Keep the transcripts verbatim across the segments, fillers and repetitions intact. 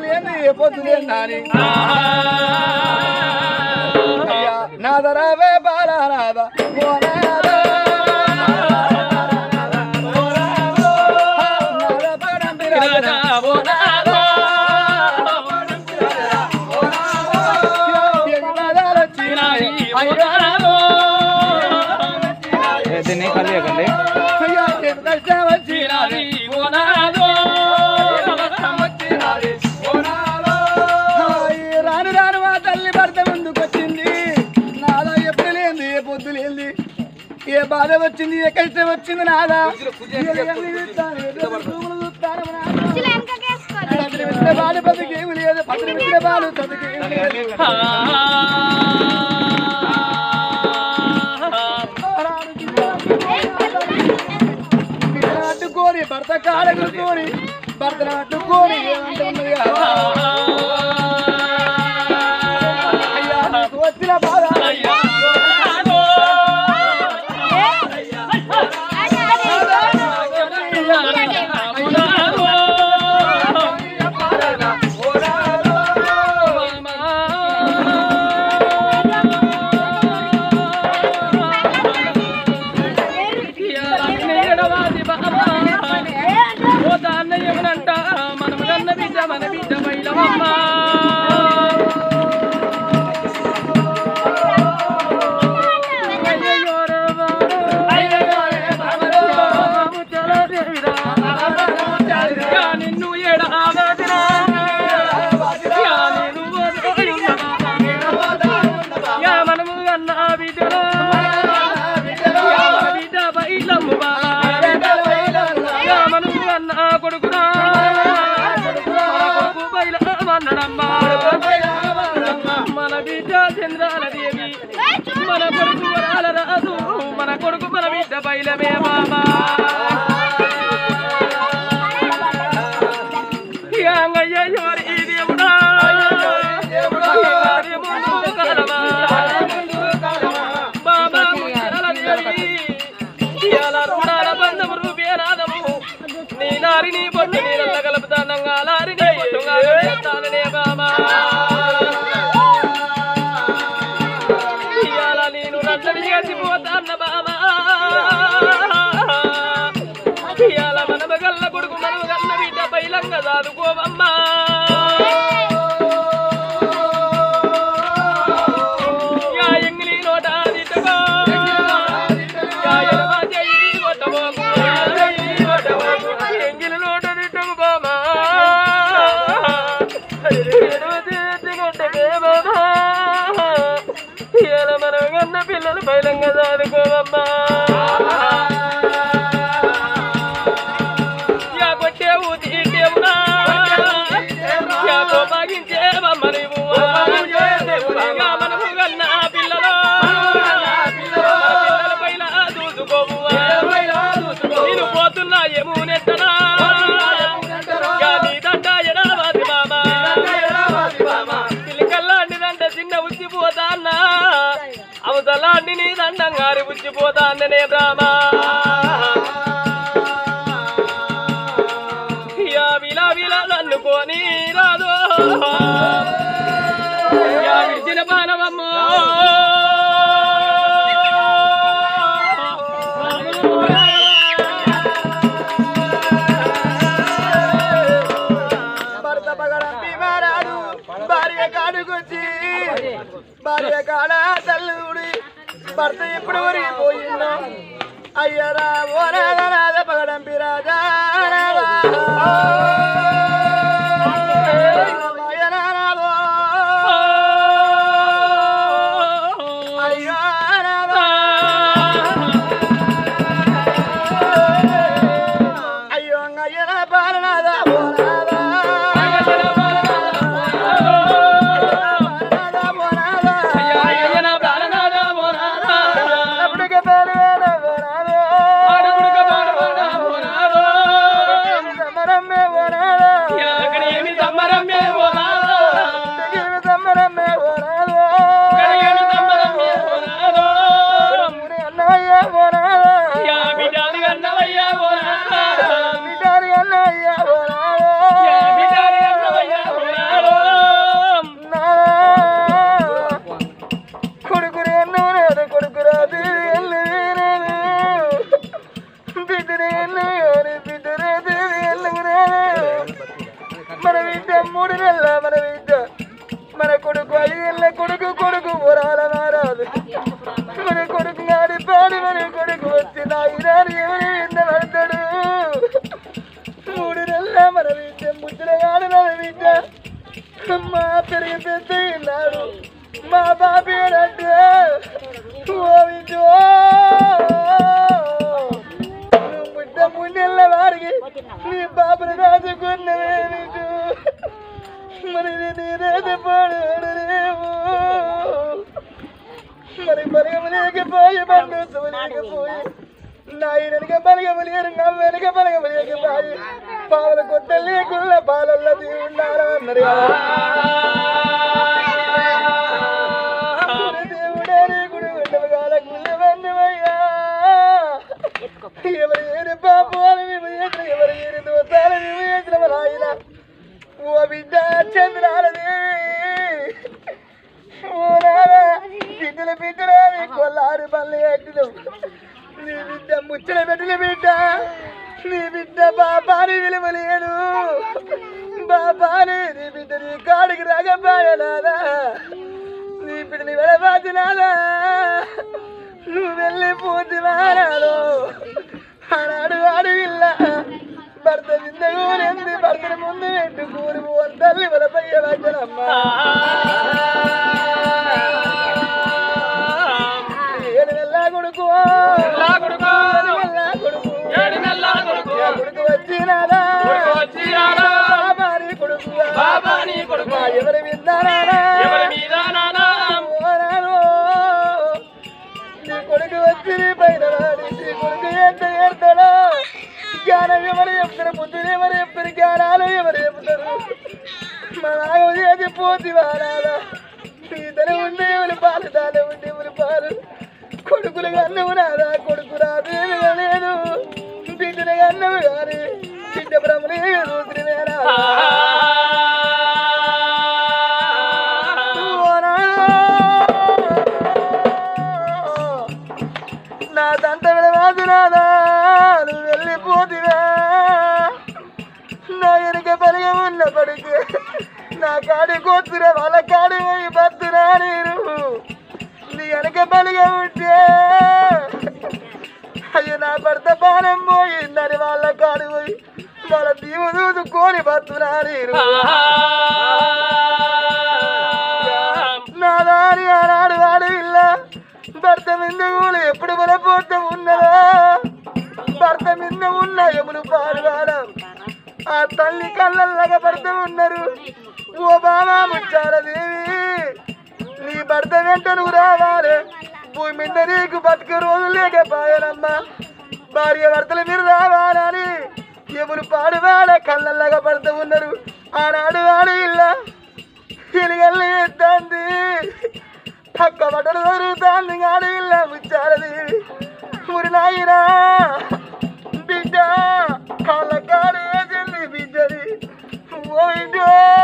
ఏంది పొద్దులేని నాని అయ్యా నాదరావే బాలనాద ఓ నాద దీన్ని కలియకండి రాను రాను ఆ తల్లి భర్త ముందుకొచ్చింది నాదా ఎప్పుడు లేంది ఏ పొద్దు లేంది ఏ బాధ వచ్చింది ఏ కష్టం వచ్చింది నాదా బాలు బతుకేమి లేదు పత్రి విద్య బాలు చదువుకేమి లేదు అడ్డుకోని భర్త కాడగుతోని భర్తను అడ్డుకోని ఏమంటుంది అయ్యా నాకు వచ్చిన బాధ మన బిడ్డ చంద్రాల దేవి మన కొడుకు వరాల రాదు మన కొడుకు మన బిడ్డ బయలమే మామా అంగయ్య ఎవరి ఈ దేవుడా బాబా రుణాల బంధము రూపేనాదము నీ నారిని పొట్టు నీళ్ళ కలుపుతానంగా లారిని పొట్టుగానే బామా ఇవాళ నేను రంజని చేసిపోతాన్న బామా ఇవాళ మనమ గల్ల కొడుకు మనమ గల్ల బిడ్డ పైలంగా దాదుకోవమ్మా ఎంగిలి నోట దిట్టగా ఎంగిలి నోట దిట్టకు బామా ఇలా మనం కన్న పిల్లలు బయలంగా దాదుకోవమ్మా యా కొట్టేవు తీటేవునా యా కోపగించేవమ్మ నీవు మనము కన్న పిల్లలు పిల్లల పైన దూసుకోవు నేను పోతున్నా ఏమూనెత్తనా నీ దండ ఎడావాది మామా పిల్లకల్లాంటిదంట చిన్న ఉచ్చిపోతాన్నా అవతలాంటి నీ దండంగారి ఉచ్చిపోతాన్ననే బ్రాహ్మా యా విలా విలా నన్నుకొని రాదో యా విడిచిన పానవమ్మో భార్య కాడుకొచ్చి భార్య కాడ తల్లుడి భర్త ఎప్పుడు వరిగిపోయిందో అయ్యరా ఓ రాధ పగడంపి రాజా అయ్యో అయ్యరా బాలనాదా సమరమ్మే బిడ్డ మూడు నెలల మన బిడ్డ మన కొడుకు ఐదేళ్ళ కొడుకు కొడుకు పొరాల మారాదు మన కొడుకు నాడి పాడి మన కొడుకు వచ్చి నాయనాడు ఎవరి విన్న పడతాడు మూడు నెలల మన బిడ్డ ముద్రగాడు మన బిడ్డ మా పెరిగి పెద్ద ఉన్నాడు మా బాబేనంటే ఓ బిడ్డ నువ్వు పుట్ట మూడు నెలల వారికి నీ బాబుని రాజుకున్నవే బిడ్డు మరి నేనేది పాడలేవు మరి బలగము లేకపోయి బంధుత్వం లేకపోయి నాయనక బలగము లేరు నవ్వెనక బలగము లేకపోయి పావుల కొత్త లేకున్న పాలల్లో దేవుడారా అన్నారు దేవుడే నీకుడు ఉండవగాల గుళ్ళవన్నవయ్యా ఎవరు ఏని పాపాలు విమయేసిన ఎవరు ఏని దోతాలు విమయేసిన మన ఆయన ఓ బిడ్డ చంద్రాలదేవి ఓ నారా బిడ్డల బిడ్డరా నీ కొల్లారు పళ్ళు ఎట్టినావు నీ బిడ్డ ముచ్చట పెట్టిన బిడ్డ నీ బిడ్డ బాబాని విలువలేను బాబాని నీ బిడ్డ నీ కాడికి రాగపాయనాదా నీ బిడ్డని వెళ్ళబాతినాదా నువ్వు వెళ్ళిపోతున్నాడు ఆనాడు అడవిల్ల భర్త వింద కూరింది భర్తని ముందు పెట్టు కూరి తల్లి వలపయ్య వచ్చనమ్మా ఏడు నెల కొడుకు కొడుకు వచ్చినారా బాబాని కొడుకు ఎవరి విందానా నీ కొడుకు వచ్చి నీ పైన రాడి నీ కొడుకు ఎంత ఏడతాడో జ్ఞానం ఎవరు చెప్తారు బుద్ధులు ఎవరు చెప్తారు జ్ఞానాలు ఎవరు చెప్తారు మా నాగం చేసి పోతి వారాలా ఇతను ఉండే ఎవరి పాలు దాని ఉండే ఎవరి పాలు కొడుకులు కన్నవు నాదా కొడుకు రాదు లేదు బిడ్డలు కన్నవు కానీ బిడ్డ బ్రహ్మలే చూసినవేనా నా దంత విడవాదు నాదా నువ్వు వెళ్ళిపోతివా నా వెనుక బలిగా ఉన్నప్పటికీ నా కాడి కూతురా వాళ్ళ కాడి పోయి బతురా నేను నీ వెనక బలిగా ఉంటే అయ్యో నా భర్త బాణం పోయిందని వాళ్ళ కాడి పోయి వాళ్ళ దీవు దూదుకొని బతురా నేను నా దారి ఆనాడు వాడు ఇల్ల భర్త మీద కూడా ఎప్పుడు బలపోతే ఉన్నదా భర్త మీద ఉన్న ఎములు పాడువాడ ఆ తల్లి కళ్ళల్లాగా భర్త ఉన్నారు ఓ బాబా ముచ్చారదేవి నీ భర్త వెంట నువ్వు రావాలి భూమి మీద నీకు బతుకు రోజు లేకపోయానమ్మా భార్య భర్తల మీరు రావాలని ఎములు పాడువాడ కళ్ళల్లాగా భర్త ఉన్నారు ఆనాడు వాడు ఇల్ల తిరిగల్లి ఎత్తాంది పక్క బట్టలు దొరుకుతాంది ఆడు ఇల్ల ముచ్చారదేవి ఊరి నాయనా బిడ్డ కాళ్ళ కాడు వేసింది బిడ్డది ఓ బిడ్డో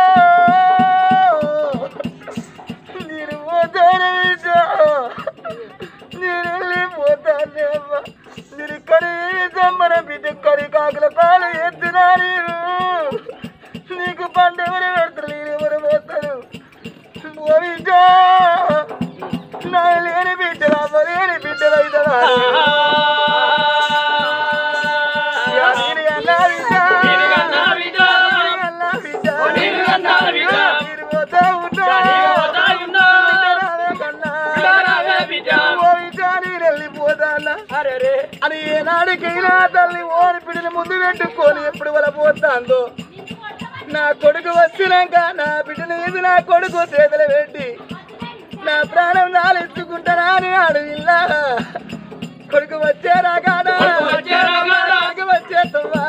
నేను పోతాను బిడ్డ నేను వెళ్ళిపోతాను అమ్మ నేను కరి జమ్మన బిడ్డ కరి కాకుల పాలు ఎత్తున్నా నేను నీకు పంట ఎవరు పెడతారు నేను ఎవరు పోతారు ఓ బిడ్డ నా లేని బిడ్డ లేని బిడ్డ అవుతావా అని ఏనాడికైనా తల్లి ఓని పిడిని ముందు పెట్టుకొని ఎప్పుడు వల్ల పోతాందో నా కొడుకు వచ్చినాక నా బిడ్డను ఇది నా కొడుకు చేతులు పెట్టి నా ప్రాణం నాలెత్తుకుంటానా అని అడవిల్లా కొడుకు వచ్చేరా కాడా కొడుకు వచ్చే తల్లి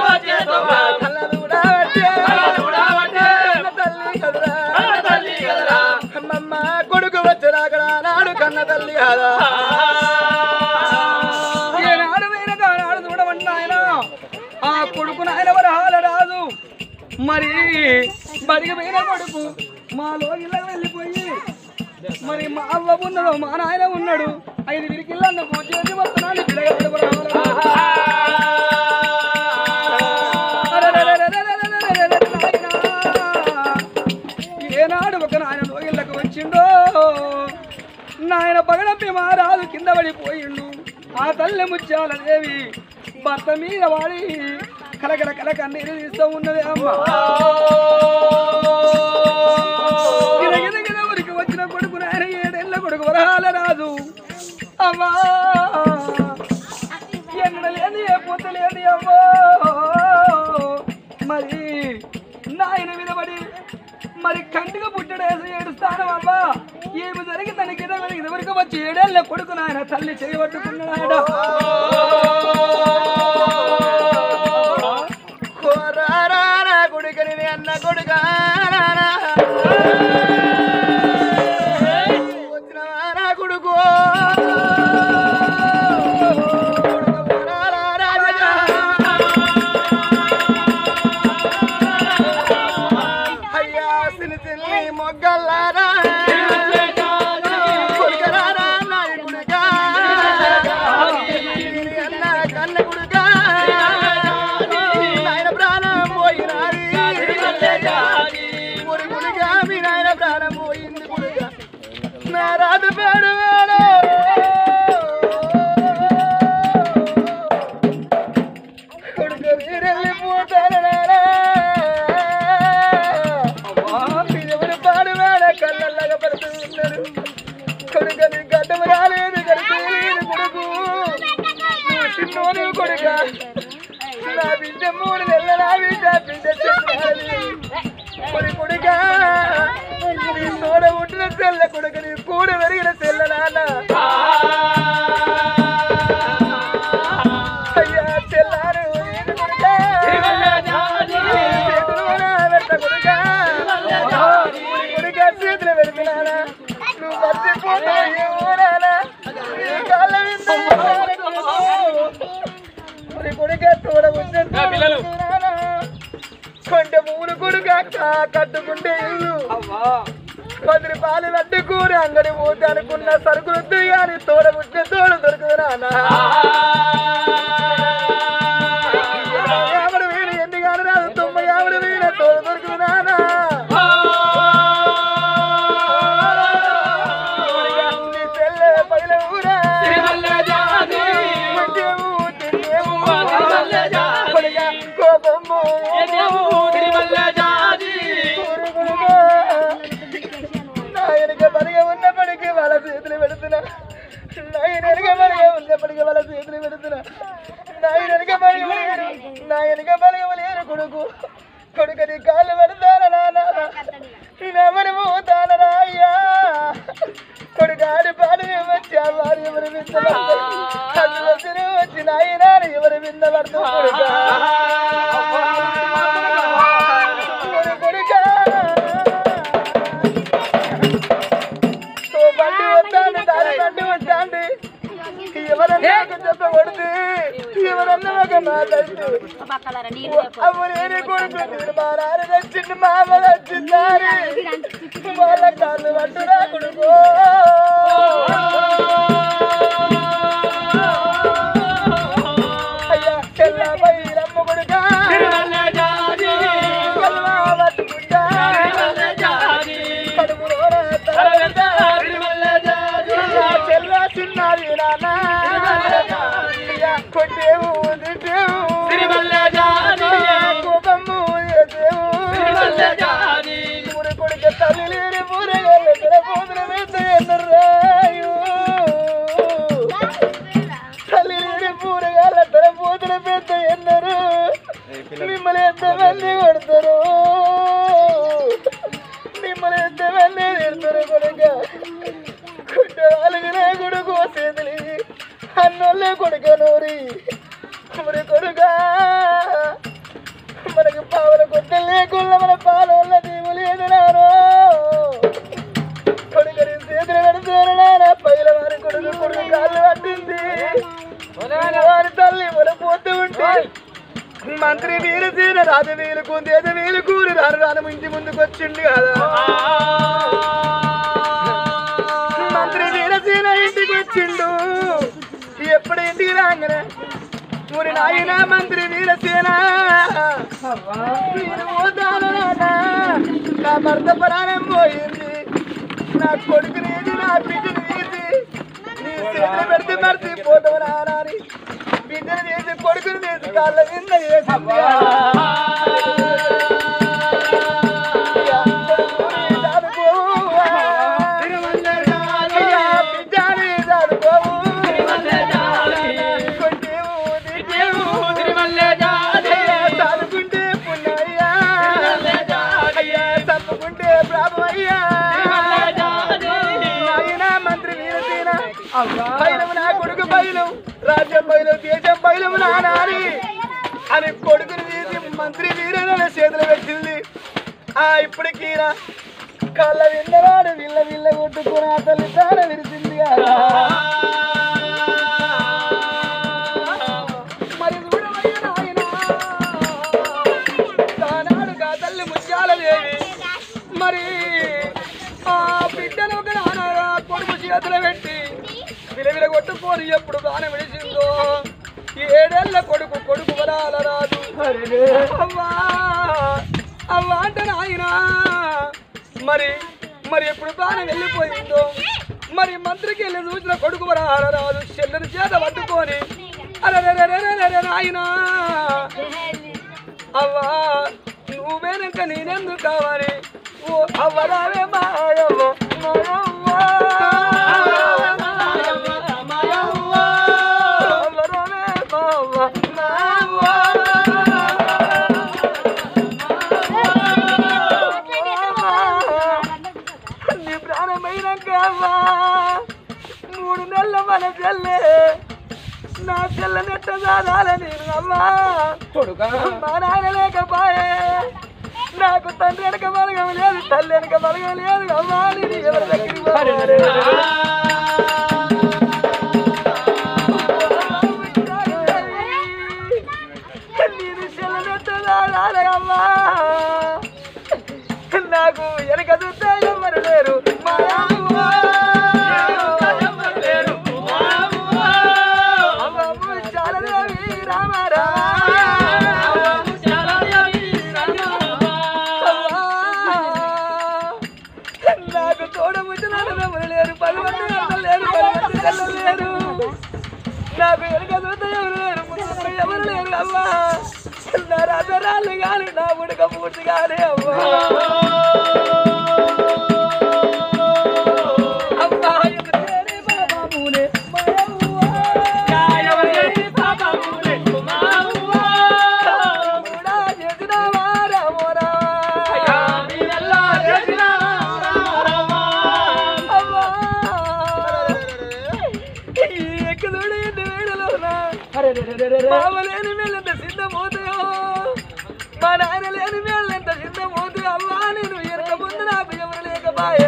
కదరా అమ్మమ్మ కొడుకు వచ్చేరా కదా నాడు కన్న తల్లి కదా ఆ కొడుకు నాయన వరహాల రాదు మరి బడికి పోయిన కొడుకు మా లోగిల్ల వెళ్ళిపోయి మరి మా అవ్వ ఉన్నాడు మా నాయన ఉన్నాడు ఐదు విరికిల్లా చేసి వస్తున్నాను పిల్లగాడు నాయన పగడంపి మహారాజు కింద పడిపోయిండు. ఆ తల్లి ముత్యాల దేవి భర్త మీద వాడి కలకల కల కన్నీరు తీస్తూ ఉన్నది. అమ్మ గిరగిరగిర ఊరికి వచ్చిన కొడుకు నాయన ఏడేళ్ల కొడుకు వరహాల రాజు. అమ్మా ఎన్నడలేని ఏ పొందలేని అమ్మా మరి నాయన వినబడి మరి కంటిగా పుట్టడేసి ఏడుస్తాను. అమ్మా ఏమి జరిగి తనకి ఇదివరకు వచ్చి ఏడేళ్ల కొడుకు నాయన తల్లి చేయబట్టుకున్నాడు. కొడుకని అన్న కొడుక వచ్చిన కొడుకు అయ్యా సిని తిల్లి మొగ్గల్లారా కొడుకరారా నాయ కొడుక అన్న కన్న కొడుక నాయన ప్రాణం పోయినారి కొడుకునిగా మీ నాయన ప్రాణం పోయింది కొడుక నా రాత పేడు కొడుకు వీరెళ్ళిపోతారా ఎవరు పాడు వేడ కళ్ళల్లాగా పడుతూ ఉన్నారు. కొడుకని గడ్డం రాలేదు గడిపేలేదు కొడుకు నువ్వు చిన్నోను కొడుక నా బిడ్డ మూడు నెలల నా బిడ్డ బిడ్డ చెప్పాలి కొడి కొడుక నీ తోడ ఉంటున్న చెల్ల కొడుక నీ కూడ పెరిగిన చెల్ల నాన్న అయ్యా చెల్లారు కొడుక కొడుక కొడుక చేతులు పెడుతున్నానా నువ్వు మర్చిపోతావునా కాళ్ళ కొడుక తోడ ఉంటున్నా కొండ మూడు కొడుక కట్టుకుంటే ఇల్లు పది రూపాయలు వడ్డీ కూర అంగడి పోతే అనుకున్న సరుకులు వద్దు కానీ తోడ పుట్టిన తోడు దొరకదు నాన్న యాభై వేలు ఎన్ని కానీ రాదు తొంభై యాభై వేల తోడు దొరకదు నాన్న నీ చెల్లె పైల ఊరా కోపము నాయనక బలిగా ఉన్నప్పటికీ వాళ్ళ చేతులు పెడుతున్నా నాయనక బలిగా ఉన్నప్పటికీ వాళ్ళ చేతులు పెడుతున్నా నాయనక బలిగా లేరు నాయనక బలిగా లేరు కొడుకు కొడుకు నీ కాళ్ళు పెడతారా నాన్న ఎవరు పోతానరా అయ్యా కొడుకు ఆడి పాడి వచ్చా వారు ఎవరు విందపడతారు వచ్చిన వచ్చి నాయన ఎవరు విందపడతారు కొడుక కొడుక బండి వద్దాండి దారి బండి వద్దాండి ఎవరన్నా చెప్పబడుతుంది ఎవరన్నా ఒక మాట్లాడుతూ అమ్మ నేనే కొడుకు నేను మా నాన్న తెచ్చింది మా అమ్మ తెచ్చిందారి వాళ్ళ కాళ్ళు పట్టురా కొడుకు అయ్యా చెల్ల బైరమ్మ కొడుక పట్టుకుంటా కడుపులో చెల్ల చిన్నది నాన్న కొట్టేవు తిట్టేవు కోపము చేసేవు కొడుక తల్లి లేని పూరగాళ్ళ పోతులు పెద్దయ్యరాయు తల్లి లేని పూరగాళ్ళ తన పోతులు పెద్ద ఎన్నరు మిమ్మల్ని ఎంతమంది కొడతారు మిమ్మల్ని ఎంతమంది తిడతారు కొడుక కొట్ట వాళ్ళకి కొడుకు వసేది అన్నోళ్ళే కొడుక నోరి మరి కొడుక మనకి పావుల కొత్త లేకుండా మన పాల దీవు లేదు నాను కొడుకు నేను చేతులు పెడుతున్నాను నాన్న పైల వారి కొడుకు కొడుకు కాళ్ళు పట్టింది వారి తల్లి మన పోతూ ఉంటే మంత్రి వీరసేన రాజ వీలుకు దేశ వీలుకూరి రాను రాను ఇంటి ముందుకు వచ్చిండు కదా మంత్రి వీరసేన ఇంటికి వచ్చిండు ఎప్పుడు ఇంటికి రాగానే ఊరి నాయన మంత్రి వీరసేన నేను పోతాను నాన్న నా భర్త ప్రాణం పోయింది నా కొడుకునేది నా బిడ్డను తీసి చేతులు పెడితే మడిచి పోతావు నాని బిడ్డను చేసి కొడుకుని చేసి కాళ్ళ నిన్న చేసి బయలు నా కొడుకు బయలు రాజ్యం బయలు దేశం బయలు నానాని అని కొడుకుని తీసి మంత్రి వీరన చేతులు పెట్టింది ఆ ఇప్పటికీ కళ్ళ విన్నవాడు విల్ల విల్ల కొట్టుకుని ఆ తల్లి ప్రాణ విరిచింది మరి చూడవయ్య నాయనా ఆనాడు కా తల్లి ముత్యాల దేవి మరి ఆ బిడ్డను ఒక నాన్న కొడుకు చేతులు పెట్టి విలవిల కొట్టుకొని ఎప్పుడు బాణ విడిచిందో ఏడేళ్ల కొడుకు కొడుకు వరాల రాదు అవ్వా అవ్వా అంటే నాయన మరి మరి ఎప్పుడు బాణ వెళ్ళిపోయిందో మరి మంత్రికి వెళ్ళి చూసిన కొడుకు వరాల రాదు చెల్లెని చేత పట్టుకొని అరే నాయన అవ్వా నువ్వేనక నేనెందుకు కావాలి ఓ అవ్వరావే మాయవ్వ నీ ప్రాణమైనాక మూడు నెలల మన చెల్లె నా చెల్లెనెట్ట సాధాల నేను అమ్మా కొడుక మా నాన్న లేకపోయే నాకు తండ్రి వెనక బలగం లేదు తల్లి వెనక బలగం లేదు అమ్మా నేను ఎవరి దగ్గరికి నేను చెల్లెనెట్టమ్మా నాకు వెనక చూస్తే ఎవరు లేరు నాకు చూడముచ్చిన లేరు పది మంది లేరు పది మంది లేరు నాకు వెనక చూస్తే ఎవరు లేరు ముందు ఎవరు లేరు అమ్మా నా రాజరాళ్ళు కానీ నా ఉడక పూర్తి కానీ అమ్మా అమ్మా బావలేని మేళ్ళెంత సిద్ధమవుతాయో మా నాయన లేని మేళ్ళెంత సిద్ధమవుతాయో అమ్మా నేను ఎనక ముందు నాకు ఎవరు లేకపాయా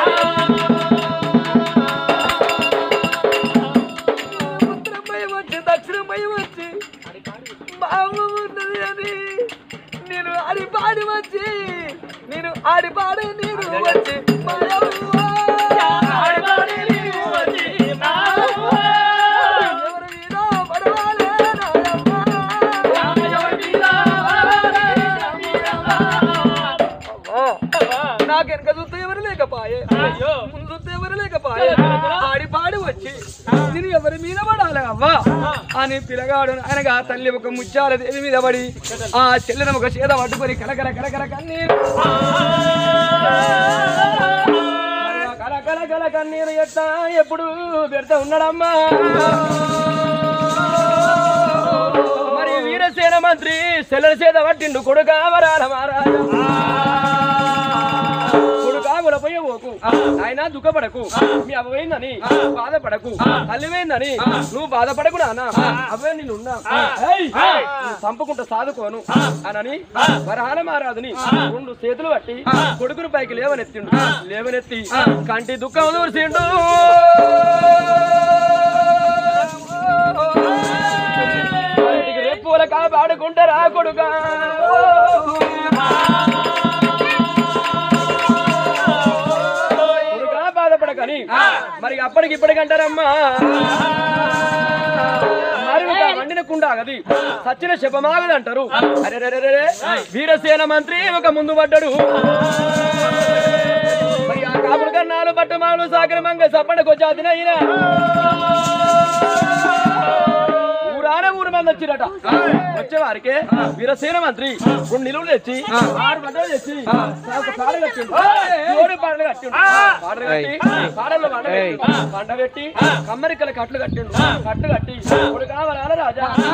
ఉత్తరం భయం వచ్చి దక్షిణం భయం వచ్చి బావ ఉన్నది అని నేను ఆడిపాడి వచ్చి నేను ఆడిపాడి నేను వచ్చి నాకెనక చూస్తే ఎవరు లేకపాయే ముందు చూస్తే ఎవరు లేకపాయే ఆడి పాడి వచ్చి నేను ఎవరి మీద పడాలి అవ్వా అని పిల్లగాడు అనగా తల్లి ఒక ముత్యాల దేవి మీద పడి ఆ చెల్లెన ఒక చేత పట్టుకొని కలకల కలకల కన్నీరు కలకల కల కన్నీరు ఎట్లా ఎప్పుడు పెడతా ఉన్నాడమ్మా మరి వీరసేన మంత్రి చెల్లెల చేత పట్టిండు కొడుక వరాల మహారాజా కొడుకాగుల పోయబోకు ఆయన దుఃఖపడకు మీ అవ్వైందని బాధపడకు తల్లివేందని నువ్వు బాధపడకు నాన్న అవ్వే నిన్నున్నా చంపుకుంటా సాదుకోను అనని వరహాల మహారాజుని రెండు చేతులు పట్టి కొడుకుని పైకి లేవనెత్తిండు లేవనెత్తి కంటి దుఃఖం దూర్చిండు రెప్పుల కాపాడుకుంటారా కొడుకా బాధపడకని మరి అప్పటికి ఇప్పటికి అంటారమ్మా మరి వండిన కుండ ఆగది సచ్చిన శపమాగది అంటారు అరే వీరసేన మంత్రి ఒక ముందు పడ్డాడు మరి ఆ కాపులు కన్నాలు పట్టుమాలు సాగరమంగ సప్పండకు వచ్చాదినైన ఊరాన ఊరు మంది వచ్చిరట వచ్చేవారికి వీరసేన మంత్రి రెండు నిలువలు తెచ్చి ఆరు పంటలు తెచ్చి ఒక పాడ కట్టిండు ఏడు పాటలు కట్టిండు పాటలు కట్టి పాడల్లో పంట పెట్టి పంట పెట్టి కమ్మరికల కట్లు కట్టిండు కట్లు కట్టి ఇప్పుడు కావాలా రాజా